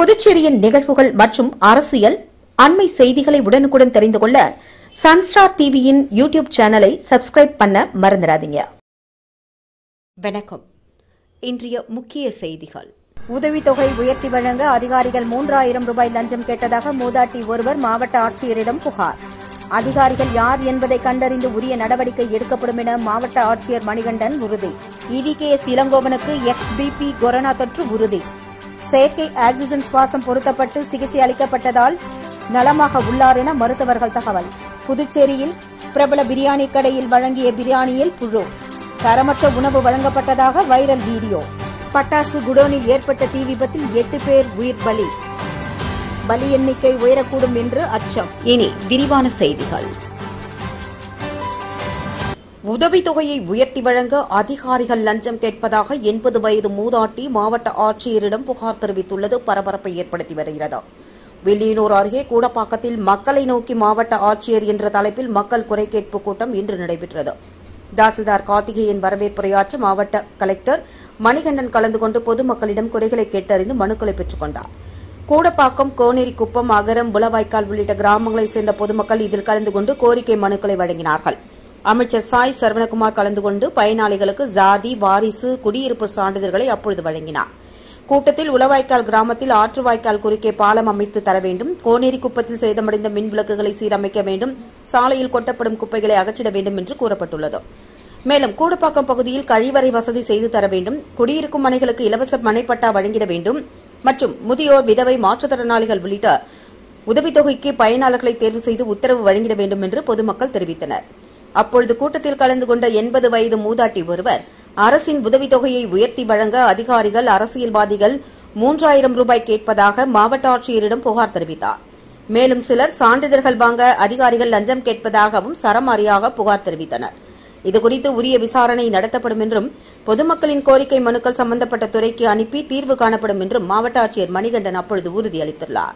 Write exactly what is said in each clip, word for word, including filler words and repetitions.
புதுச்சேரியின் நிகழ்வுகள் மற்றும் அரசியல் அண்மை செய்திகளை உடனுக்குடன் தெரிந்து கொள்ள சன்ஸ்டார் டிவியின் யூடியூப் சேனலை சப்ஸ்கிரைப் பண்ண மறந்துடாதீங்க. வணக்கம். இன்றைய முக்கிய செய்திகள். உதவித்தொகை உயர்த்தி வழங்க அதிகாரிகள் மூன்றாயிரம் ரூபாய் லஞ்சம் கேட்டதாக மூதாட்டி ஒருவர் மாவட்ட ஆட்சியரிடம் புகார். அதிகாரிகள் யார் என்பதை கண்டறிந்து உரிய நடவடிக்கை எடுக்கப்படும் என மாவட்ட ஆட்சியர் மணிகண்டன் உறுதி. இவிகேஎஸ் இளங்கோவனுக்கு எக்ஸ்பிபி கொரோனா தொற்று உறுதி. செயற்கை ஆக்சிஜன் சுவாசம் பொருத்தப்பட்டு சிகிச்சை அளிக்கப்பட்டதால் நலமாக உள்ளார் என மருத்துவர்கள் தகவல். புதுச்சேரியில் பிரபல பிரியாணி கடையில் வழங்கிய பிரியாணியில் புழு. தரமற்ற உணவு வழங்கப்பட்டதாக வைரல் வீடியோ. பட்டாசு குடோனில் ஏற்பட்ட தீ விபத்தில் எட்டு பேர் உயிர் பலி. பலி எண்ணிக்கை உயரக்கூடும் என்று அச்சம். இனி விரிவான செய்திகள். உதவித்தொகையை உயர்த்தி வழங்க அதிகாரிகள் லஞ்சம் கேட்பதாக எண்பது வயது மூதாட்டி மாவட்ட ஆட்சியரிடம் புகார் தெரிவித்துள்ளது பரபரப்பை ஏற்படுத்தி வருகிறது. வில்லியனூர் அருகே கூடப்பாக்கத்தில் மக்களை நோக்கி மாவட்ட ஆட்சியர் என்ற தலைப்பில் மக்கள் குறை கேட்பு கூட்டம் இன்று நடைபெற்றது. தாசில்தார் கார்த்திகேயன் வரவேற்புரையாற்ற மாவட்ட கலெக்டர் மணிகண்டன் கலந்து கொண்டு பொதுமக்களிடம் குறைகளை கேட்டறிந்து மனுக்களை பெற்றுக் கொண்டார். கூடப்பாக்கம், கோனேரி குப்பம், அகரம், புலவாய்க்கால் உள்ளிட்ட கிராமங்களைச் சேர்ந்த பொதுமக்கள் இதில் கலந்து கொண்டு கோரிக்கை மனுக்களை வழங்கினார்கள். அமைச்சர் சாய் சரவணகுமார் கலந்து கொண்டு பயனாளிகளுக்கு ஜாதி, வாரிசு, குடியிருப்பு சான்றிதழ்களை அப்பொழுது வழங்கினார். கூட்டத்தில் உளவாய்க்கால் கிராமத்தில் ஆற்று வாய்க்கால் குறுக்கே பாலம் அமைத்து தர வேண்டும், கோனேரி குப்பத்தில் சேதமடைந்த மின் விளக்குகளை சீரமைக்க வேண்டும், சாலையில் கொட்டப்படும் குப்பைகளை அகற்றிட வேண்டும் என்று கூறப்பட்டுள்ளது. மேலும் கூடப்பாக்கம் பகுதியில் கழிவறை வசதி செய்து தர வேண்டும், குடியிருக்கும் மனைகளுக்கு இலவச மனைப்பட்டா வழங்கிட வேண்டும் மற்றும் முதியோர், விதவை, மாற்றுத்திறனாளிகள் உள்ளிட்ட உதவித்தொகைக்கு பயனாளர்களை தேர்வு செய்து உத்தரவு வழங்கிட வேண்டும் என்று பொதுமக்கள் தெரிவித்தனர். அப்பொழுது கூட்டத்தில் கலந்து கொண்ட எண்பது வயது மூதாட்டி ஒருவர் அரசின் உதவித்தொகையை உயர்த்தி வழங்க அதிகாரிகள், அரசியல்வாதிகள் மூன்றாயிரம் ரூபாய் கேட்பதாக மாவட்ட ஆட்சியரிடம் புகார் தெரிவித்தார். மேலும் சிலர் சான்றிதழ்கள் வாங்க அதிகாரிகள் லஞ்சம் கேட்பதாகவும் சரமாரியாக புகார் தெரிவித்தனர். இதுகுறித்து உரிய விசாரணை நடத்தப்படும் என்றும் பொதுமக்களின் கோரிக்கை மனுக்கள் சம்பந்தப்பட்ட துறைக்கு அனுப்பி தீர்வு காணப்படும் என்றும் மாவட்ட ஆட்சியர் மணிகண்டன் அப்பொழுது உறுதியளித்துள்ளார்.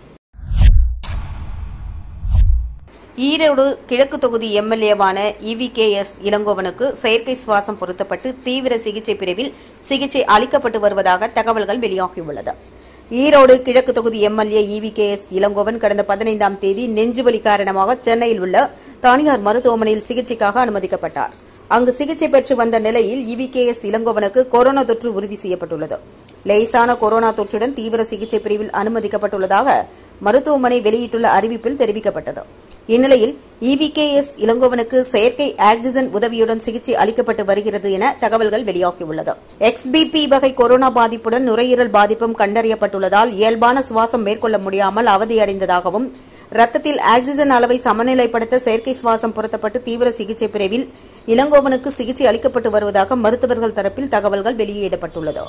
ஈரோடு கிழக்கு தொகுதி எம்எல்ஏவான இவிகேஎஸ் இளங்கோவனுக்கு செயற்கை சுவாசம் பொருத்தப்பட்டு தீவிர சிகிச்சை பிரிவில் சிகிச்சை அளிக்கப்பட்டு வருவதாக தகவல்கள் வெளியாகியுள்ளது. ஈரோடு கிழக்கு தொகுதி எம்எல்ஏ இவிகேஎஸ் இளங்கோவன் கடந்த பதினைந்தாம் தேதி நெஞ்சுவலி காரணமாக சென்னையில் உள்ள தனியார் மருத்துவமனையில் சிகிச்சைக்காக அனுமதிக்கப்பட்டார். அங்கு சிகிச்சை பெற்று வந்த நிலையில் இவிகேஎஸ் இளங்கோவனுக்கு கொரோனா தொற்று உறுதி செய்யப்பட்டுள்ளது. லேசான கொரோனா தொற்றுடன் தீவிர சிகிச்சை பிரிவில் அனுமதிக்கப்பட்டுள்ளதாக மருத்துவமனை வெளியிட்டுள்ள அறிவிப்பில் தெரிவிக்கப்பட்டது. இந்நிலையில் இவிகேஎஸ் இளங்கோவனுக்கு செயற்கை ஆக்சிஜன் உதவியுடன் சிகிச்சை அளிக்கப்பட்டு வருகிறது என தகவல்கள் வெளியாகியுள்ளது. எக்ஸ்பிபி வகை கொரோனா பாதிப்புடன் நுரையீரல் பாதிப்பும் கண்டறியப்பட்டுள்ளதால் இயல்பான சுவாசம் மேற்கொள்ள முடியாமல் அவதியடைந்ததாகவும் ரத்தத்தில் ஆக்சிஜன் அளவை சமநிலைப்படுத்த செயற்கை சுவாசம் பொருத்தப்பட்டு தீவிர சிகிச்சை பிரிவில் இளங்கோவனுக்கு சிகிச்சை அளிக்கப்பட்டு வருவதாக மருத்துவர்கள் தரப்பில் தகவல்கள் வெளியிடப்பட்டுள்ளது.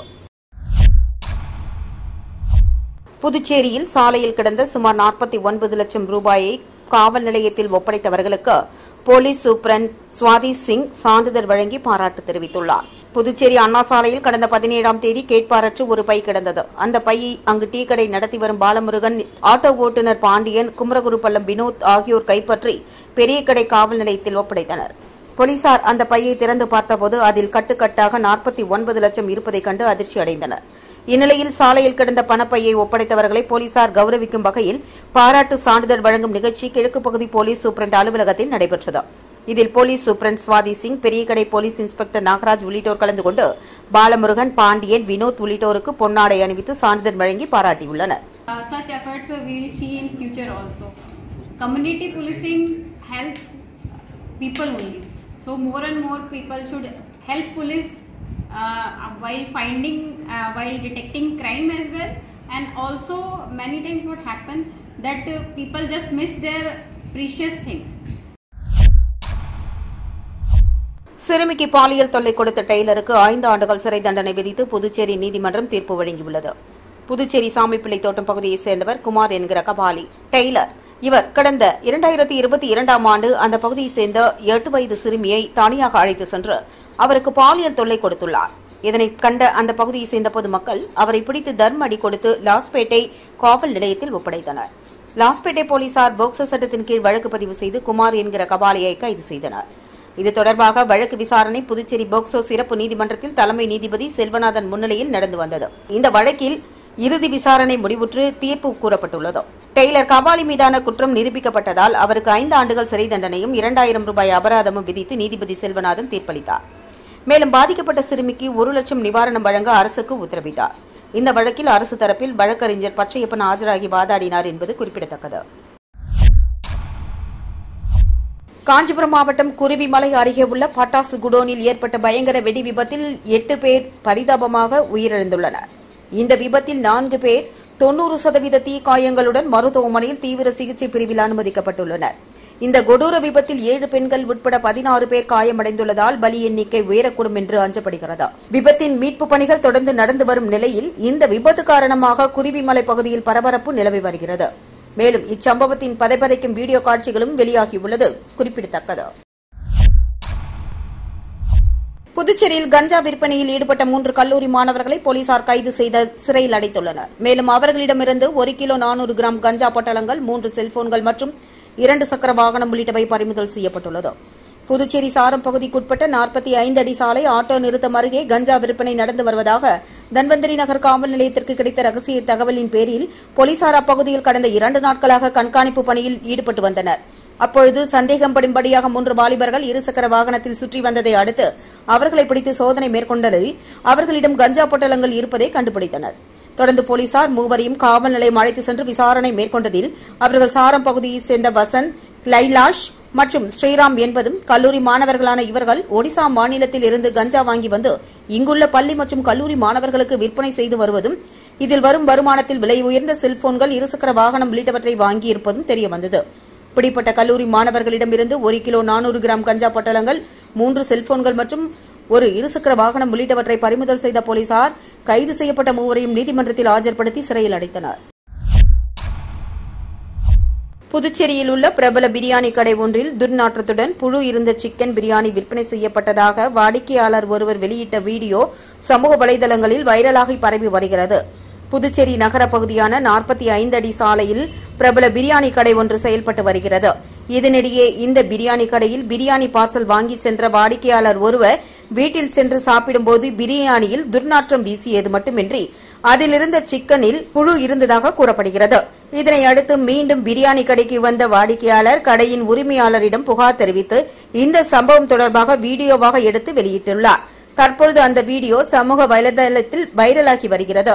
புதுச்சேரியில் சாலையில் கிடந்த சுமார் நாற்பத்தி ஒன்பது லட்சம் ரூபாயை காவல் நிலையத்தில் ஒப்படைத்தவர்களுக்கு போலீஸ் சூப்பரண்ட் சுவாதி சிங் சான்றிதழ் வழங்கி பாராட்டு தெரிவித்துள்ளார். புதுச்சேரி அண்ணா சாலையில் கடந்த பதினேழாம் தேதி கேட்பாரற்று ஒரு பை கிடந்தது. அந்த பையை அங்கு டீ கடை நடத்தி வரும் பாலமுருகன், ஆட்டோ ஓட்டுநர் பாண்டியன், குமரகுருப்பள்ளம் வினோத் ஆகியோர் கைப்பற்றி பெரிய கடை காவல் நிலையத்தில் ஒப்படைத்தனர். போலீசார் அந்த பையை திறந்து பார்த்தபோது அதில் கட்டுக்கட்டாக நாற்பத்தி ஒன்பது லட்சம் இருப்பதைக் கண்டு அதிர்ச்சி அடைந்தனர். இந்நிலையில் சாலையில் கிடந்த பணப்பையை ஒப்படைத்தவர்களை போலீசார் கௌரவிக்கும் வகையில் பாராட்டு சான்றிதழ் வழங்கும் நிகழ்ச்சி கிழக்கு பகுதி போலீஸ் சூப்பரண்ட் அலுவலகத்தில் நடைபெற்றது. இதில் police superintendent Swathi Singh, Periyakadai police inspector Nagaraj உள்ளிட்டோர் கலந்து கொண்டு பாலமுருகன், பாண்டியன், வினோத் உள்ளிட்டோருக்கு பொன்னாடை அணிவித்து சான்றிதழ் வழங்கி பாராட்டியுள்ளனர். Uh, while finding, uh, while detecting crime as well, and also many times what happen that uh, people just miss their precious things. சிறுமிக்கு பாலியல் தொல்லை கொடுத்த டெய்லருக்கு ஐந்து ஆண்டுகள் சிறை தண்டனை விதித்து புதுச்சேரி நீதிமன்றம் தீர்ப்பு வழங்கியுள்ளது. புதுச்சேரி சாமிப்பிள்ளை தோட்டம் பகுதியைச் சேர்ந்தவர் குமார் என்கிற கபாலி டெய்லர். இவர் கடந்த இரண்டாயிரத்தி இருபத்தி இரண்டாம் ஆண்டு அந்த பகுதியைச் சேர்ந்த எட்டு வயது சிறுமியை தனியாக அழைத்து சென்று அவருக்கு பாலியல் தொல்லை கொடுத்துள்ளார். இதனை கண்ட அந்த பகுதியைச் சேர்ந்த பொதுமக்கள் அவரை பிடித்து தர்ம அடி கொடுத்து லாஸ்பேட்டை காவல் நிலையத்தில் ஒப்படைத்தனர். லாஸ்பேட்டை போலீசார் போக்சோ சட்டத்தின் கீழ் வழக்கு பதிவு செய்து குமார் என்கிற கபாலியை கைது செய்தனர். இது தொடர்பாக வழக்கு விசாரணை புதுச்சேரி போக்சோ சிறப்பு நீதிமன்றத்தில் தலைமை நீதிபதி செல்வநாதன் முன்னிலையில் நடந்து வந்தது. இந்த வழக்கில் இறுதி விசாரணை முடிவுற்று தீர்ப்பு கூறப்பட்டுள்ளது. டெய்லர் கபாலி மீதான குற்றம் நிரூபிக்கப்பட்டதால் அவருக்கு ஐந்து ஆண்டுகள் சிறை தண்டனையும் இரண்டாயிரம் ரூபாய் அபராதமும் விதித்து நீதிபதி செல்வநாதன் தீர்ப்பளித்தார். மேலும் பாதிக்கப்பட்ட சிறுமிக்கு ஒரு லட்சம் நிவாரணம் வழங்க அரசுக்கு உத்தரவிட்டார். இந்த வழக்கில் அரசு தரப்பில் வழக்கறிஞர் பச்சையப்பன் ஆஜராகி வாதாடினார் என்பது குறிப்பிடத்தக்கது. காஞ்சிபுரம் மாவட்டம் குருவிமலை அருகே உள்ள பட்டாசு குடோனில் ஏற்பட்ட பயங்கர வெடி விபத்தில் எட்டு பேர் பரிதாபமாக உயிரிழந்துள்ளனர். இந்த விபத்தில் நான்கு பேர் தொன்னூறு சதவீத தீக்காயங்களுடன் மருத்துவமனையில் தீவிர சிகிச்சை பிரிவில் அனுமதிக்கப்பட்டுள்ளனர். இந்த கொடூர விபத்தில் ஏழு பெண்கள் உட்பட பதினாறு பேர் காயமடைந்துள்ளதால் பலி எண்ணிக்கை உயரக்கூடும் என்று அஞ்சப்படுகிறது. விபத்தின் மீட்பு பணிகள் தொடர்ந்து நடந்து வரும் நிலையில் இந்த விபத்து காரணமாக குருவிமலை பகுதியில் பரபரப்பு நிலவி வருகிறது. மேலும் இச்சம்பவத்தின் பதைபதைக்கும் வீடியோ காட்சிகளும் வெளியாகியுள்ளது குறிப்பிடத்தக்கது. புதுச்சேரியில் கஞ்சா விற்பனையில் ஈடுபட்ட மூன்று கல்லூரி மாணவர்களை போலீசார் கைது செய்து சிறையில் அடைத்துள்ளனர். மேலும் அவர்களிடமிருந்து ஒரு கிலோ நானூறு கிராம் கஞ்சா பொட்டலங்கள், மூன்று செல்போன்கள் மற்றும் இரண்டு சக்கர வாகனம் உள்ளிட்டவை பறிமுதல் செய்யப்பட்டுள்ளது. புதுச்சேரி சாரம் பகுதிக்குட்பட்ட நாற்பத்தி ஐந்து அடி சாலை ஆட்டோ நிறுத்தம் அருகே கஞ்சா விற்பனை நடந்து வருவதாக தன்வந்திரி நகர் காவல் நிலையத்திற்கு கிடைத்த ரகசிய தகவலின் பேரில் போலீசார் அப்பகுதியில் கடந்த இரண்டு நாட்களாக கண்காணிப்பு பணியில் ஈடுபட்டு வந்தனர். அப்பொழுது சந்தேகப்படும்படியாக மூன்று வாலிபர்கள் இருசக்கர வாகனத்தில் சுற்றி வந்ததை அடுத்து அவர்களை பிடித்து சோதனை மேற்கொண்டதில் அவர்களிடம் கஞ்சா பொட்டலங்கள் இருப்பதை கண்டுபிடித்தனர். தொடர்ந்து போலீசார் மூவரையும் காவல் நிலையம் அழைத்து சென்று விசாரணை மேற்கொண்டதில் அவர்கள் சாரம் பகுதியைச் சேர்ந்த வசந்த், லைலாஷ் மற்றும் ஸ்ரீராம் என்பதும் கல்லூரி மாணவர்களான இவர்கள் ஒடிசா மாநிலத்தில் இருந்து கஞ்சா வாங்கி வந்து இங்குள்ள பள்ளி மற்றும் கல்லூரி மாணவர்களுக்கு விற்பனை செய்து வருவதும், இதில் வரும் வருமானத்தில் விலை உயர்ந்த செல்போன்கள், இருசக்கர வாகனம் உள்ளிட்டவற்றை வாங்கியிருப்பதும் தெரியவந்தது. பிடிப்பட்ட கல்லூரி மாணவர்களிடமிருந்து ஒரு கிலோ நானூறு கிராம் கஞ்சா பொட்டலங்கள், மூன்று செல்போன்கள் மற்றும் ஒரு இருசக்கர வாகனம் உள்ளிட்டவற்றை பறிமுதல் செய்த போலீசார் கைது செய்யப்பட்ட மூவரையும் நீதிமன்றத்தில் ஆஜர்படுத்தி சிறையில் அடைத்தனர். புதுச்சேரியில் உள்ள பிரபல பிரியாணி கடை ஒன்றில் துர்நாற்றத்துடன் புழு இருந்த சிக்கன் பிரியாணி விற்பனை செய்யப்பட்டதாக வாடிக்கையாளர் ஒருவர் வெளியிட்ட வீடியோ சமூக வலைதளங்களில் வைரலாகி பரவி வருகிறது. புதுச்சேரி நகர பகுதியான நாற்பத்தி ஐந்து அடி சாலையில் பிரபல பிரியாணி கடை ஒன்று செயல்பட்டு வருகிறது. இதனிடையே இந்த பிரியாணி கடையில் பிரியாணி பார்சல் வாங்கி சென்ற வாடிக்கையாளர் ஒருவர் வீட்டில் சென்று சாப்பிடும்போது பிரியாணியில் துர்நாற்றம் வீசியது மட்டுமின்றி அதிலிருந்த சிக்கனில் புழு இருந்ததாக கூறப்படுகிறது. இதனை அடுத்து மீண்டும் பிரியாணி கடைக்கு வந்த வாடிக்கையாளர் கடையின் உரிமையாளரிடம் புகார் தெரிவித்து இந்த சம்பவம் தொடர்பாக வீடியோவாக எடுத்து வெளியிட்டுள்ளார். தற்பொழுது அந்த வீடியோ சமூக வலைதளத்தில் வைரலாகி வருகிறது.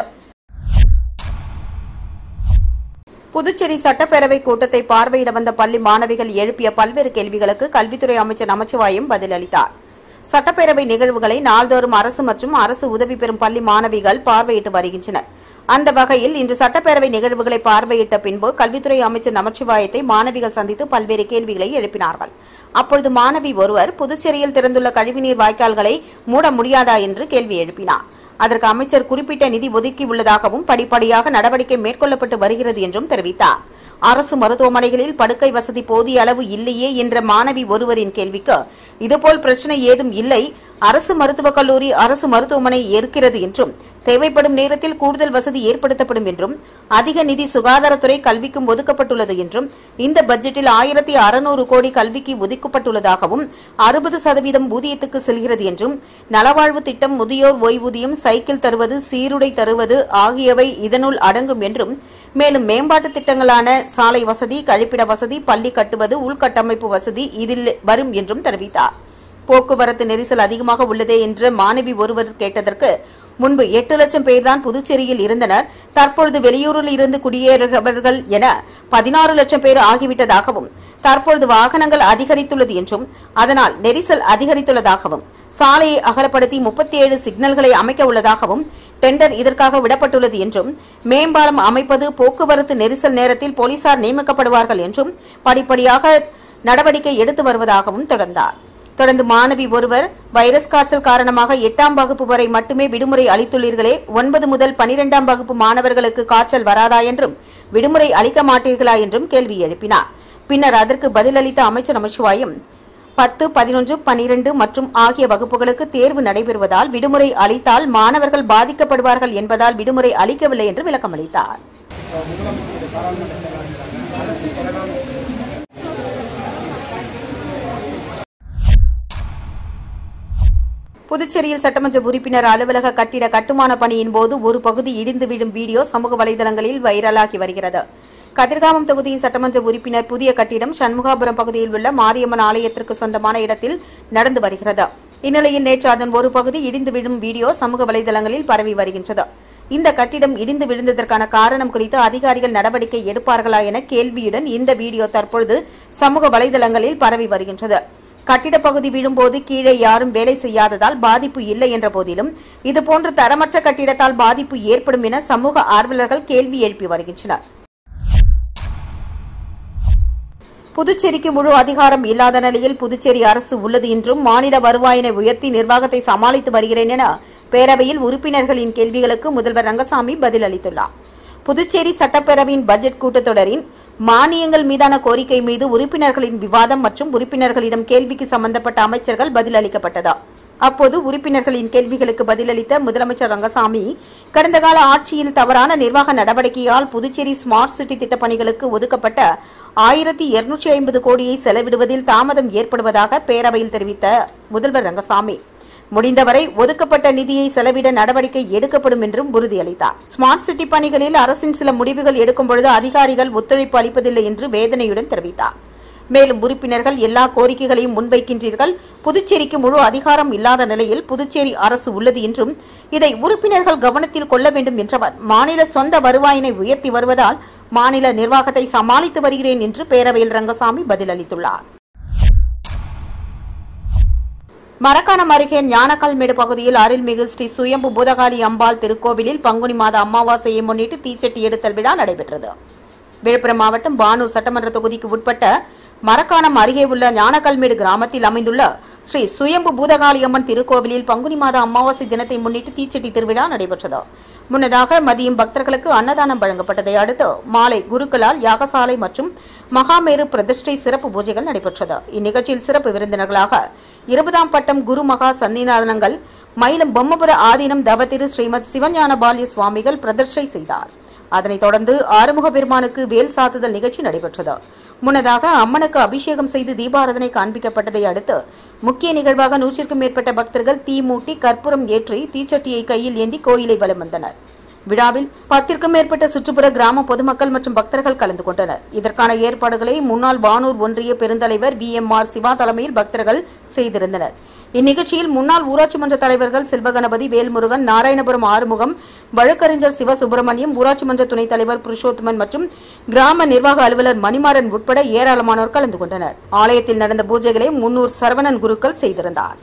புதுச்சேரி சட்டப்பேரவை கூட்டத்தை பார்வையிட வந்த பள்ளி மாணவிகள் எழுப்பிய பல்வேறு கேள்விகளுக்கு கல்வித்துறை அமைச்சர் நமச்சிவாயம் பதிலளித்தார். சட்டப்பேரவை நிகழ்வுகளை நாள்தோறும் அரசு மற்றும் அரசு உதவி பெறும் பள்ளி மாணவிகள் பார்வையிட்டு வருகின்றனர். அந்த வகையில் இன்று சட்டப்பேரவை நிகழ்வுகளை பார்வையிட்ட பின்பு கல்வித்துறை அமைச்சர் நமச்சிவாயத்தை மாணவிகள் சந்தித்து பல்வேறு கேள்விகளை எழுப்பினார்கள். அப்பொழுது மாணவி ஒருவர் புதுச்சேரியில் திறந்துள்ள கழிவுநீர் வாய்க்கால்களை மூட முடியாதா என்று கேள்வி எழுப்பினார். அதற்கு அமைச்சர் குறிப்பிட்ட நிதி ஒதுக்கியுள்ளதாகவும் படிப்படியாக நடவடிக்கை மேற்கொள்ளப்பட்டு வருகிறது என்றும் தெரிவித்தார். அரசு மருத்துவமனைகளில் படுக்கை வசதி போதிய அளவு இல்லையே என்ற மாணவி ஒருவரின் கேள்விக்கு இதுபோல் பிரச்சினை ஏதும் இல்லை, அரசு மருத்துவக் கல்லூரி அரசு மருத்துவமனை இருக்கிறது என்றும் தேவைப்படும் நேரத்தில் கூடுதல் வசதி ஏற்படுத்தப்படும் என்றும் அதிக நிதி சுகாதாரத்துறை கல்விக்கும் ஒதுக்கப்பட்டுள்ளது என்றும் இந்த பட்ஜெட்டில் ஆயிரத்தி அறுநூறு கோடி கல்விக்கு ஒதுக்கப்பட்டுள்ளதாகவும் அறுபது சதவீதம் ஊதியத்துக்கு செல்கிறது என்றும் நலவாழ்வு திட்டம், முதியோர் ஓய்வூதியம், சைக்கிள் தருவது, சீருடை தருவது ஆகியவை இதனுள் அடங்கும் என்றும் மேலும் மேம்பாட்டு திட்டங்களான சாலை வசதி, கழிப்பிட வசதி, பள்ளி கட்டுவது, உள்கட்டமைப்பு வசதி இதில் வரும் என்றும் தெரிவித்தார். போக்குவரத்து நெரிசல் அதிகமாக உள்ளதே என்று மாணவி ஒருவர் கேட்டதற்கு முன்பு எட்டு லட்சம் பேர்தான் புதுச்சேரியில் இருந்தனர், தற்பொழுது வெளியூரில் இருந்து குடியேறுபவர்கள் என பதினாறு லட்சம் பேர் ஆகிவிட்டதாகவும், தற்பொழுது வாகனங்கள் அதிகரித்துள்ளது என்றும் அதனால் நெரிசல் அதிகரித்துள்ளதாகவும், சாலையை அகலப்படுத்தி முப்பத்தி ஏழு சிக்னல்களை அமைக்க உள்ளதாகவும், டெண்டர் இதற்காக விடப்பட்டுள்ளது என்றும், மேம்பாலம் அமைப்பது, போக்குவரத்து நெரிசல் நேரத்தில் போலீசார் நியமிக்கப்படுவார்கள் என்றும் படிப்படியாக நடவடிக்கை எடுத்து வருவதாகவும் தொடர்ந்தார். தொடர்ந்து மாணவி ஒருவர் வைரஸ் காய்ச்சல் காரணமாக எட்டாம் வகுப்பு வரை மட்டுமே விடுமுறை அளித்துள்ளீர்களே, ஒன்பது முதல் பனிரெண்டாம் வகுப்பு மாணவர்களுக்கு காய்ச்சல் வராதா என்றும் விடுமுறை அளிக்க மாட்டீர்களா என்றும் கேள்வி எழுப்பினார். பின்னர் அதற்கு பதிலளித்த அமைச்சர் நமச்சிவாயம் பத்து, பதினொன்று, பனிரெண்டு மற்றும் ஆகிய வகுப்புகளுக்கு தேர்வு நடைபெறுவதால் விடுமுறை அளித்தால் மாணவர்கள் பாதிக்கப்படுவார்கள் என்பதால் விடுமுறை அளிக்கவில்லை என்று விளக்கமளித்தார். புதுச்சேரியில் சட்டமன்ற உறுப்பினர் அலுவலக கட்டிட கட்டுமான பணியின் போது ஒரு பகுதி இடிந்து விடும் வீடியோ சமூக வலைதளங்களில் வைரலாகி வருகிறது. கதிர்காமம் தொகுதியின் சட்டமன்ற உறுப்பினர் புதிய கட்டிடம் சண்முகாபுரம் பகுதியில் உள்ள மாரியம்மன் ஆலயத்திற்கு சொந்தமான இடத்தில் நடந்து வருகிறது. இந்நிலையில் நேற்று அதன் ஒரு பகுதி இடிந்து விடும் வீடியோ சமூக வலைதளங்களில் பரவி வருகின்றது. இந்த கட்டிடம் இடிந்து விழுந்ததற்கான காரணம் குறித்து அதிகாரிகள் நடவடிக்கை எடுப்பார்களா என கேள்வியுடன் இந்த வீடியோ தற்பொழுது சமூக வலைதளங்களில் பரவி வருகின்றது. கட்டிட பகுதி விழும்போது கீழே யாரும் வேலை செய்யாததால் பாதிப்பு இல்லை என்ற போதிலும் இதுபோன்ற தரமற்ற கட்டிடத்தால் பாதிப்பு ஏற்படும் என சமூக ஆர்வலர்கள் கேள்வி எழுப்பி வருகின்றனர். புதுச்சேரிக்கு முழு அதிகாரம் இல்லாத நிலையில் புதுச்சேரி அரசு உள்ளது என்றும் மாநில வருவாயினை உயர்த்தி நிர்வாகத்தை சமாளித்து வருகிறேன் என பேரவையில் உறுப்பினர்களின் கேள்விகளுக்கு முதல்வர் ரங்கசாமி பதிலளித்துள்ளார். புதுச்சேரி சட்டப்பேரவையின் பட்ஜெட் கூட்டத்தொடரின் மானியங்கள் மீதான கோரிக்கை மீது உறுப்பினர்களின் விவாதம் மற்றும் உறுப்பினர்களிடம் கேள்விக்கு சம்பந்தப்பட்ட அமைச்சர்கள் பதிலளிக்கப்பட்டதா. அப்போது உறுப்பினர்களின் கேள்விகளுக்கு பதிலளித்த முதலமைச்சர் ரங்கசாமி, கடந்த கால ஆட்சியில் தவறான நிர்வாக நடவடிக்கையால் புதுச்சேரி ஸ்மார்ட் சிட்டி திட்டப்பணிகளுக்கு ஒதுக்கப்பட்ட ஆயிரத்தி இருநூற்றி ஐம்பது கோடியை செலவிடுவதில் தாமதம் ஏற்படுவதாக பேரவையில் தெரிவித்த முதல்வர் ரங்கசாமி, முடிந்தவரை ஒதுக்கப்பட்ட நிதியை செலவிட நடவடிக்கை எடுக்கப்படும் என்றும் உறுதியளித்தார். ஸ்மார்ட் சிட்டி பணிகளில் அரசின் சில முடிவுகள் எடுக்கும்பொழுது அதிகாரிகள் ஒத்துழைப்பு அளிப்பதில்லை என்று வேதனையுடன் தெரிவித்தார். மேலும் உறுப்பினர்கள் எல்லா கோரிக்கைகளையும் முன்வைக்கின்றீர்கள், புதுச்சேரிக்கு முழு அதிகாரம் இல்லாத நிலையில் புதுச்சேரி அரசு உள்ளது என்றும் இதை உறுப்பினர்கள் கவனத்தில் கொள்ள வேண்டும் என்றவர், மாநில சொந்த வருவாயினை உயர்த்தி வருவதால் மாநில நிர்வாகத்தை சமாளித்து வருகிறேன் என்று பேரவையில் ரங்கசாமி பதிலளித்துள்ளார். மரக்காணம் அருகே ஞானக்கல்மேடு பகுதியில் அருள்மிகு ஸ்ரீ சுயம்பு பூதகாளி அம்பாள் திருக்கோவிலில் பங்குனி மாத அமாவாசையை முன்னிட்டு தீச்சட்டி எடுத்தல் விழா நடைபெற்றது. விழுப்புரம் மாவட்டம் பானூர் சட்டமன்ற தொகுதிக்கு உட்பட்ட மரக்காணம் அருகே உள்ள ஞானக்கல்மேடு கிராமத்தில் அமைந்துள்ள ஸ்ரீ சுயம்பு பூதகாளி அம்மன் திருக்கோவிலில் பங்குனி மாத அமாவாசை தினத்தை முன்னிட்டு தீச்சட்டி திருவிழா நடைபெற்றது. முன்னதாக மதியம் பக்தர்களுக்கு அன்னதானம் வழங்கப்பட்டதை அடுத்து மாலை குருக்களால் யாகசாலை மற்றும் மகாமேரு பிரதிஷ்டை சிறப்பு பூஜைகள் நடைபெற்றது. இந்நிகழ்ச்சியில் சிறப்பு விருந்தினர்களாக இருபதாம் பட்டம் குரு மகா சன்னிதானங்கள் மயிலம் பொம்மபுர ஆதீனம் தவத்திரு ஸ்ரீமத் சிவஞான பால்ய சுவாமிகள் பிரதிஷ்டை செய்தார். அதனைத் தொடர்ந்து ஆறுமுக பெருமானுக்கு வேல் சாத்துதல் நிகழ்ச்சி நடைபெற்றது. முன்னதாக அம்மனுக்கு அபிஷேகம் செய்து தீபாராதனை காண்பிக்கப்பட்டதை அடுத்து முக்கிய நிகழ்வாக நூற்றிற்கும் மேற்பட்ட பக்தர்கள் தீ மூட்டி கற்பூரம் ஏற்றி தீச்சட்டியை கையில் ஏந்தி கோயிலை வலம் வந்தனர். விழாவில் பத்திற்கும் மேற்பட்ட சுற்றுப்புற கிராம பொதுமக்கள் மற்றும் பக்தர்கள் கலந்து கொண்டனர். இதற்கான ஏற்பாடுகளை முன்னாள் வானூர் ஒன்றிய பெருந்தலைவர் வி எம் ஆர் சிவா தலைமையில் பக்தர்கள் செய்திருந்தனர். இந்நிகழ்ச்சியில் முன்னாள் ஊராட்சி மன்ற தலைவர்கள் செல்வகணபதி, வேல்முருகன், நாராயணபுரம் ஆறுமுகம், வழக்கறிஞர் சிவசுப்பிரமணியம், ஊராட்சி மன்ற துணைத் தலைவர் புருஷோத்தமன் மற்றும் கிராம நிர்வாக அலுவலர் மணிமாறன் உட்பட ஏராளமானோர் கலந்து கொண்டனர். ஆலயத்தில் நடந்த பூஜைகளை முன்னூர் சரவணன் குருக்கள் செய்திருந்தார்.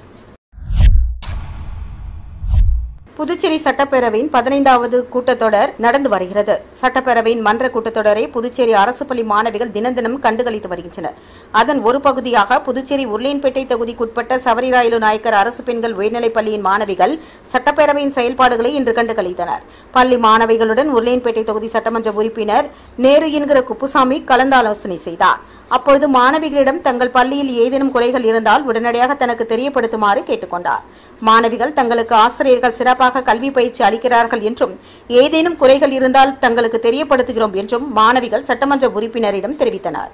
புதுச்சேரி சட்டப்பேரவையின் பதினைந்தாவது கூட்டத்தொடர் நடந்து வருகிறது. சட்டப்பேரவையின் மன்ற கூட்டத்தொடரை புதுச்சேரி அரசு பள்ளி மாணவிகள் தினம் தினம் கண்டுகளித்து வருகின்றனர். அதன் ஒரு பகுதியாக புதுச்சேரி உருளையன்பேட்டை தொகுதிக்குட்பட்ட சவரிராயலு நாயக்கர் அரசு பெண்கள் உயர்நிலைப் பள்ளியின் மாணவிகள் சட்டப்பேரவையின் செயல்பாடுகளை இன்று கண்டுகளித்தனர். பள்ளி மாணவிகளுடன் உருளையன்பேட்டை தொகுதி சட்டமன்ற உறுப்பினர் நேரு என்கிற குப்புசாமி கலந்தாலோசனை செய்தார். அப்பொழுது மாணவிகளிடம் தங்கள் பள்ளியில் ஏதேனும் குறைகள் இருந்தால் உடனடியாக தனக்கு தெரியப்படுத்துமாறு கேட்டுக் கொண்டார். மாணவிகள் தங்களுக்கு ஆசிரியர்கள் சிறப்பாக கல்வி பயிற்சி அளிக்கிறார்கள் என்றும் ஏதேனும் குறைகள் இருந்தால் தங்களுக்கு தெரியப்படுத்துகிறோம் என்றும் மாணவிகள் சட்டமன்ற உறுப்பினரிடம் தெரிவித்தனர்.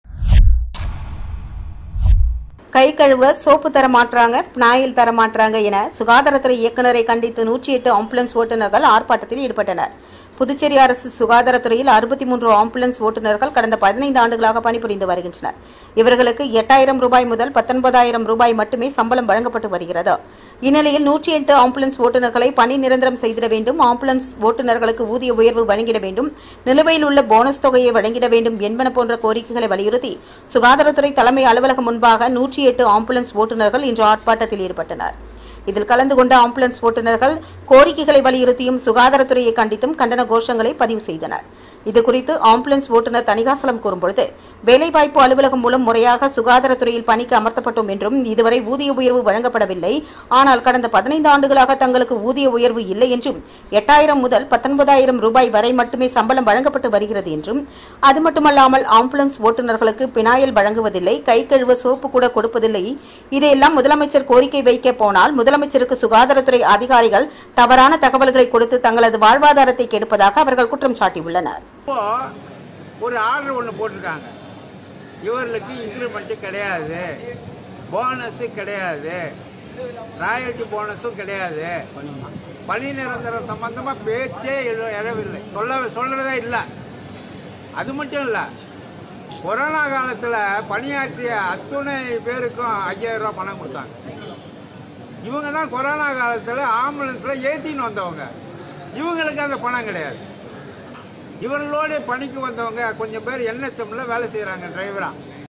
கை கழுவ சோப்பு தர மாற்றாங்க, பினாயில் தர மாற்றாங்க என சுகாதாரத்துறை இயக்குநரை கண்டித்து நூற்றி எட்டு ஆம்புலன்ஸ் ஓட்டுநர்கள் ஆர்ப்பாட்டத்தில் ஈடுபட்டனர். புதுச்சேரி அரசு சுகாதாரத்துறையில் அறுபத்தி மூன்று ஆம்புலன்ஸ் ஓட்டுநர்கள் கடந்த பதினைந்து ஆண்டுகளாக பணிபுரிந்து வருகின்றனர். இவர்களுக்கு எட்டாயிரம் ரூபாய் முதல் பத்தொன்பதாயிரம் ரூபாய் மட்டுமே சம்பளம் வழங்கப்பட்டு வருகிறது. இந்நிலையில் நூற்றி எட்டு ஆம்புலன்ஸ் ஓட்டுநர்களை பணி நிரந்தரம் செய்திட வேண்டும், ஆம்புலன்ஸ் ஓட்டுநர்களுக்கு ஊதிய உயர்வு வழங்கிட வேண்டும், நிலுவையில் உள்ள போனஸ் தொகையை வழங்கிட வேண்டும் என்பன போன்ற கோரிக்கைகளை வலியுறுத்தி சுகாதாரத்துறை தலைமை அலுவலகம் முன்பாக நூற்றி எட்டு ஆம்புலன்ஸ் ஓட்டுநர்கள் இன்று ஆர்ப்பாட்டத்தில் ஈடுபட்டனர். இதில் கலந்து கொண்ட ஆம்புலன்ஸ் ஓட்டுநர்கள் கோரிக்கைகளை வலியுறுத்தியும் சுகாதாரத்துறையை கண்டித்தும் கண்டன கோஷங்களை பதிவு செய்தனர். இதுகுறித்து ஆம்புலன்ஸ் ஓட்டுநர் தணிகாசலம் கூறும்பொழுது, வேலைவாய்ப்பு அலுவலகம் மூலம் முறையாக சுகாதாரத்துறையில் பணிக்கு அமர்த்தப்பட்டோம் என்றும் இதுவரை ஊதிய உயர்வு வழங்கப்படவில்லை. ஆனால் கடந்த பதினைந்து ஆண்டுகளாக தங்களுக்கு ஊதிய உயர்வு இல்லை என்றும் எட்டாயிரம் முதல் பத்தொன்பதாயிரம் ரூபாய் வரை மட்டுமே சம்பளம் வழங்கப்பட்டு வருகிறது என்றும், அது மட்டுமல்லாமல் ஆம்புலன்ஸ் ஓட்டுநர்களுக்கு பினாயில் வழங்குவதில்லை, கை கழுவ சோப்பு கூட கொடுப்பதில்லை. இதையெல்லாம் முதலமைச்சர் கோரிக்கை வைக்க போனால் முதலமைச்சருக்கு சுகாதாரத்துறை அதிகாரிகள் தவறான தகவல்களை கொடுத்து தங்களது வாழ்வாதாரத்தை கெடுப்பதாக அவர்கள் குற்றம் சாட்டியுள்ளனர். இப்போ ஒரு ஆர்டர் ஒன்று போட்டிருக்காங்க, இவர்களுக்கு இன்க்ரிமெண்ட்டு கிடையாது, போனஸு கிடையாது, ராயல்ட்டி போனஸும் கிடையாது. பணி நிரந்தரம் சம்பந்தமாக பேச்சே எழவில்லை, சொல்ல சொல்கிறதே இல்லை. அது மட்டும் இல்லை, கொரோனா காலத்தில் பணியாற்றிய அத்துணை பேருக்கும் ஐயாயிரம் ரூபா பணம் கொடுத்தாங்க. இவங்க தான் கொரோனா காலத்தில் ஆம்புலன்ஸில் ஏற்றின்னு வந்தவங்க, இவங்களுக்கு அந்த பணம் கிடையாது. இவர்களோட பணிக்கு வந்தவங்க கொஞ்சம் பேர் என்ஹெச்எம்ல வேலை செய்கிறாங்க டிரைவரா.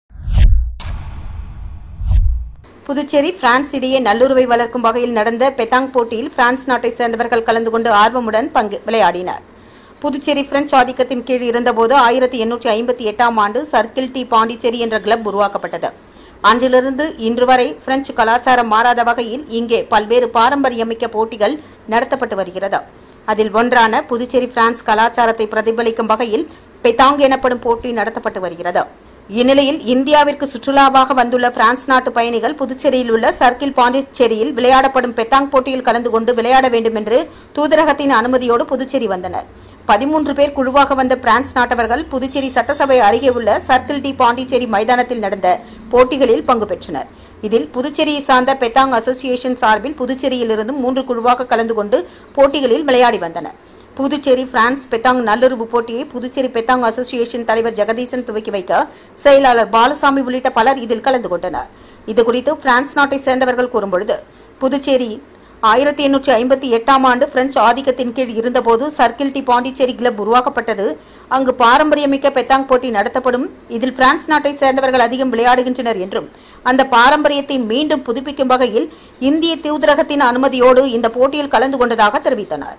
புதுச்சேரி பிரான்ஸ் இடையே நல்லுறவை வளர்க்கும் வகையில் நடந்த பெத்தாங் போட்டியில் பிரான்ஸ் நாட்டை சேர்ந்தவர்கள் கலந்து கொண்டு ஆர்வமுடன் பங்கு விளையாடினர். புதுச்சேரி பிரெஞ்சு ஆதிக்கத்தின் கீழ் இருந்தபோது ஆயிரத்தி எண்ணூற்றி ஐம்பத்தி எட்டாம் ஆண்டு சர்க்கிள் டி பாண்டிச்சேரி என்ற கிளப் உருவாக்கப்பட்டது. அன்றிலிருந்து இன்று வரை பிரெஞ்சு கலாச்சாரம் மாறாத வகையில் இங்கே பல்வேறு பாரம்பரியமிக்க போட்டிகள் நடத்தப்பட்டு வருகிறது. அதில் ஒன்றான புதுச்சேரி பிரான்ஸ் கலாச்சாரத்தை பிரதிபலிக்கும் வகையில் பெத்தாங் எனப்படும் போட்டி நடத்தப்பட்டு வருகிறது. இந்நிலையில் இந்தியாவிற்கு சுற்றுலாவாக வந்துள்ள பிரான்ஸ் நாட்டு பயணிகள் புதுச்சேரியில் உள்ள சர்க்கிள் பாண்டிச்சேரியில் விளையாடப்படும் பெத்தாங் போட்டியில் கலந்து கொண்டு விளையாட வேண்டும் என்று தூதரகத்தின் அனுமதியோடு புதுச்சேரி வந்தனர். பதிமூன்று பேர் குழுவாக வந்த பிரான்ஸ் நாட்டவர்கள் புதுச்சேரி சட்டசபை அருகே உள்ள சர்க்கிள் டி பாண்டிச்சேரி மைதானத்தில் நடந்த போட்டிகளில் பங்கு பெற்றனர். இதில் புதுச்சேரியை சார்ந்த பெத்தாங் அசோசியேஷன் சார்பில் புதுச்சேரியில் இருந்தும் மூன்று குழுவாக கலந்து கொண்டு போட்டிகளில் விளையாடி வந்தனர். புதுச்சேரி பிரான்ஸ் பெத்தாங் நல்லுறவு போட்டியை புதுச்சேரி பெத்தாங் அசோசியேஷன் தலைவர் ஜெகதீசன் துவக்கி வைக்க செயலாளர் பாலசாமி உள்ளிட்ட பலர் இதில் கலந்து கொண்டனர். இதுகுறித்து பிரான்ஸ் நாட்டை சேர்ந்தவர்கள் கூறும்பொழுது, புதுச்சேரி ஆயிரத்தி எண்ணூற்றி ஐம்பத்தி எட்டாம் ஆண்டு பிரெஞ்சு ஆதிக்கத்தின் கீழ் இருந்தபோது சர்க்கிள் டி பாண்டிச்சேரி கிளப் உருவாக்கப்பட்டது. அங்கு பாரம்பரியமிக்க பெத்தாங் போட்டி நடத்தப்படும். இதில் பிரான்ஸ் நாட்டை சேர்ந்தவர்கள் அதிகம் விளையாடுகின்றனர் என்றும் அந்த பாரம்பரியத்தை மீண்டும் புதுப்பிக்கும் வகையில் இந்திய தூதரகத்தின் அனுமதியோடு இந்த போட்டியில் கலந்து கொண்டதாக தெரிவித்தனர்.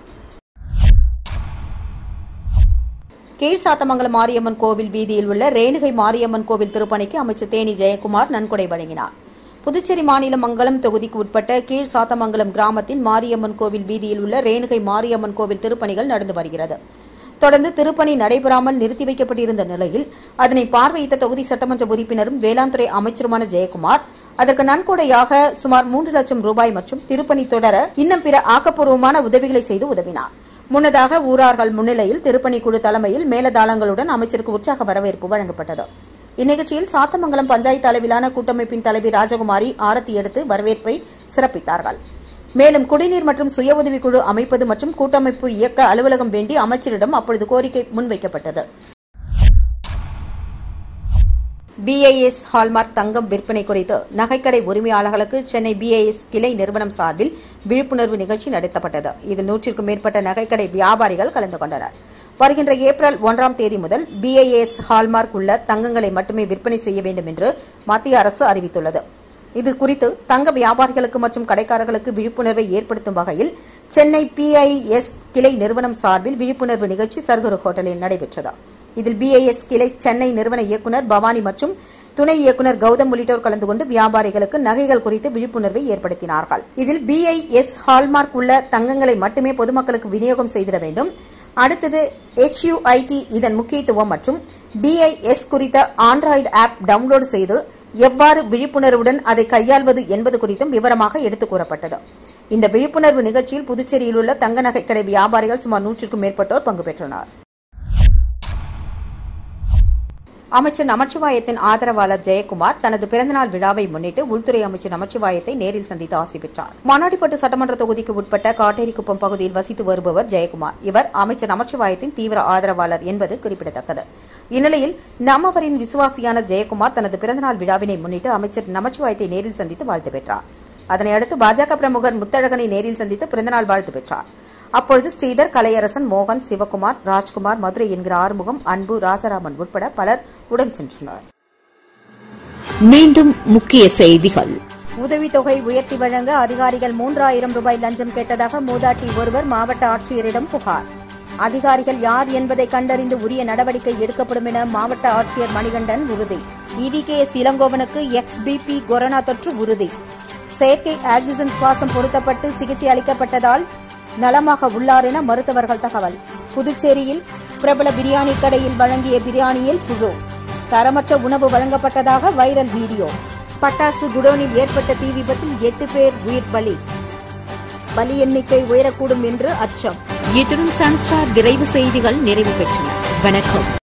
கீழ்சாத்தமங்கலம் மாரியம்மன் கோவில் வீதியில் உள்ள ரேணுகை மாரியம்மன் கோவில் திருப்பணிக்கு அமைச்சர் தேனி ஜெயக்குமார் நன்கொடை வழங்கினார். புதுச்சேரி மாநில மங்கலம் தொகுதிக்கு உட்பட்ட கீழ் சாத்தமங்கலம் கிராமத்தில் மாரியம்மன் கோவில் வீதியில் உள்ள ரேணுகை மாரியம்மன் கோவில் திருப்பணிகள் நடந்து வருகிறது. தொடர்ந்து திருப்பணி நடைபெறாமல் நிறுத்தி வைக்கப்பட்டிருந்த நிலையில் அதனை பார்வையிட்ட தொகுதி சட்டமன்ற உறுப்பினரும் வேளாண் துறை அமைச்சருமான ஜெயக்குமார் அதற்கு நன்கொடையாக சுமார் மூன்று லட்சம் ரூபாய் மற்றும் திருப்பணி தொடர இன்னும் பிற ஆக்கப்பூர்வமான உதவிகளை செய்து உதவினார். முன்னதாக ஊரார்கள் முன்னிலையில் திருப்பணி குழு தலைமையில் மேலதாளங்களுடன் அமைச்சருக்கு உற்சாக வரவேற்பு வழங்கப்பட்டது. இந்நிகழ்ச்சியில் சாத்தமங்கலம் பஞ்சாயத்து அளவிலான கூட்டமைப்பின் தலைவி ராஜகுமாரி ஆரத்தி எடுத்து வரவேற்பை சிறப்பித்தார்கள். மேலும் குடிநீர் மற்றும் சுய உதவிக்குழு அமைப்பது மற்றும் கூட்டமைப்பு இயக்க அலுவலகம் வேண்டி அமைச்சரிடம் அப்பொழுது கோரிக்கை முன்வைக்கப்பட்டது. பிஐஎஸ் ஹால்மார்க் தங்கம் விற்பனை குறித்து நகைக்கடை உரிமையாளர்களுக்கு சென்னை பிஐஎஸ் கிளை நிறுவனம் சார்பில் விழிப்புணர்வு நிகழ்ச்சி நடத்தப்பட்டது. இதில் நூற்றிற்கும் மேற்பட்ட நகைக்கடை வியாபாரிகள் கலந்து கொண்டனர். வருகின்ற ஏப்ரல் ஒன்றாம் தேதி முதல் பிஐஎஸ் ஹால்மார்க் உள்ள தங்கங்களை மட்டுமே விற்பனை செய்ய வேண்டும் என்று மத்திய அரசு அறிவித்துள்ளது. இது குறித்து தங்க வியாபாரிகளுக்கு மற்றும் கடைக்காரர்களுக்கு விழிப்புணர்வை ஏற்படுத்தும் வகையில் சென்னை பிஐஎஸ் கிளை நிறுவனம் சார்பில் விழிப்புணர்வு நிகழ்ச்சி சர்குரு ஹோட்டலில் நடைபெற்றது. இதில் பிஐஎஸ் கிளை சென்னை நிறுவன இயக்குநர் பவானி மற்றும் துணை இயக்குநர் கௌதம் உள்ளிட்டோர் கலந்து கொண்டு வியாபாரிகளுக்கு நகைகள் குறித்து விழிப்புணர்வை ஏற்படுத்தினார்கள். இதில் பிஐஎஸ் ஹால்மார்க் உள்ள தங்கங்களை மட்டுமே பொதுமக்களுக்கு விநியோகம் செய்திட வேண்டும். அடுத்தது ஹெச்யூஐடி இதன் முக்கியத்துவம் மற்றும் பிஐஎஸ் குறித்த ஆண்ட்ராய்டு ஆப் டவுன்லோடு செய்து எவ்வாறு விழிப்புணர்வுடன் அதை கையாள்வது என்பது குறித்தும் விவரமாக எடுத்துக் கூறப்பட்டது. இந்த விழிப்புணர்வு நிகழ்ச்சியில் புதுச்சேரியில் உள்ள தங்க நகைக்கடை வியாபாரிகள் சுமார் நூற்றுக்கும் மேற்பட்டோர் பங்கு பெற்றனர். அமைச்சர் நமச்சிவாயத்தின் ஆதரவாளர் ஜெயக்குமார் தனது பிறந்தநாள் விழாவை முன்னிட்டு உள்துறை அமைச்சர் நமச்சிவாயத்தை நேரில் சந்தித்து ஆசி பெற்றார். மண்ணாடிப்பட்டு சட்டமன்ற தொகுதிக்கு உட்பட்ட காட்டேரிக்குப்பம் பகுதியில் வசித்து வருபவர் ஜெயக்குமார். இவர் அமைச்சர் நமச்சிவாயத்தின் தீவிர ஆதரவாளர் என்பது குறிப்பிடத்தக்கது. இந்நிலையில் நம்மவரின் விசுவாசியான ஜெயக்குமார் தனது பிறந்தநாள் விழாவினை முன்னிட்டு அமைச்சர் நமச்சிவாயத்தை நேரில் சந்தித்து வாழ்த்து பெற்றார். அதனையடுத்து பாஜக பிரமுகர் முத்தழகனை நேரில் சந்தித்து பிறந்தநாள் வாழ்த்து பெற்றார். அப்பொழுது ஸ்ரீதர், கலையரசன், மோகன், சிவகுமார், ராஜ்குமார், மதுரை என்கிற ஆறுமுகம், அன்பு, ராசராமன் உட்பட பலர் உடன் சென்றனர். மீண்டும் முக்கிய செய்திகள். உதவித்தொகை உயர்த்தி வழங்க அதிகாரிகள் மூன்றாயிரம் ரூபாய் லஞ்சம் கேட்டதாக மூதாட்டி ஒருவர் மாவட்ட ஆட்சியரிடம் புகார். அதிகாரிகள் யார் என்பதை கண்டறிந்து உரிய நடவடிக்கை எடுக்கப்படும் என மாவட்ட ஆட்சியர் மணிகண்டன் உறுதி. இவிகேஎஸ் இளங்கோவனுக்கு எக்ஸ்பிபி கொரோனா தொற்று உறுதி. செயற்கை ஆக்சிஜன் சுவாசம் பொருத்தப்பட்டு சிகிச்சை அளிக்கப்பட்டதால் நலமாக உள்ளார் என மருத்துவர்கள் தகவல். புதுச்சேரியில் பிரபல பிரியாணி கடையில் வழங்கிய பிரியாணியில் புழு. தரமற்ற உணவு வழங்கப்பட்டதாக வைரல் வீடியோ. பட்டாசு குடோனில் ஏற்பட்ட தீ விபத்தில் எட்டு பேர் உயிர் பலி. பலி எண்ணிக்கை உயரக்கூடும் என்று அச்சம். இத்துடன் சன்ஸ்டார் விரைவு செய்திகள் நிறைவு பெற்றன. வணக்கம்.